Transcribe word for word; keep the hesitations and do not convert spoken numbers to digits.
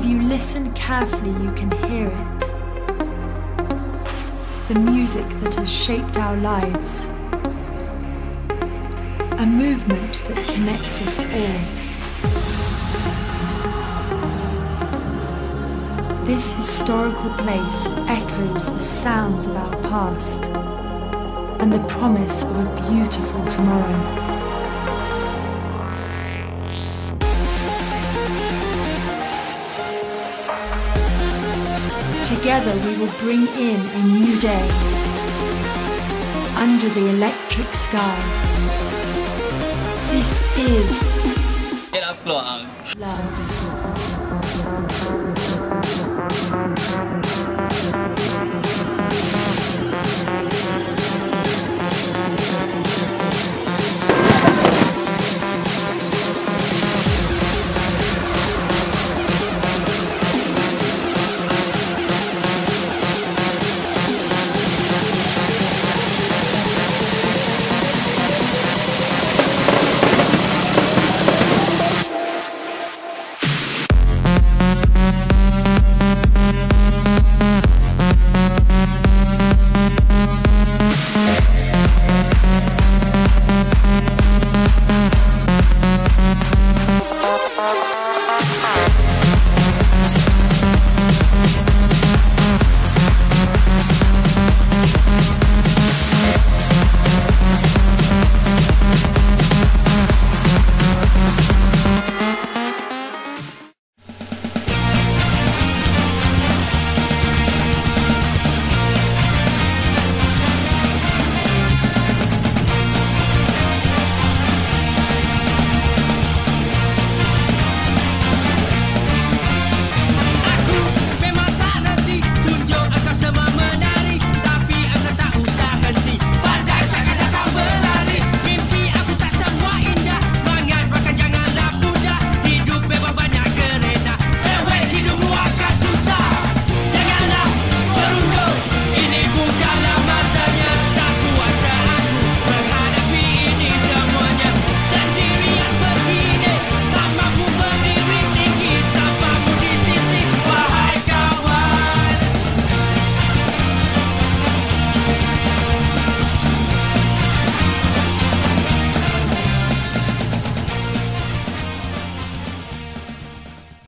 you listen carefully, you can hear it. The music that has shaped our lives. A movement that connects us all. This historical place echoes the sounds of our past and the promise of a beautiful tomorrow. Together we will bring in a new day under the electric sky. This is Getup Kluang. Love. Bye.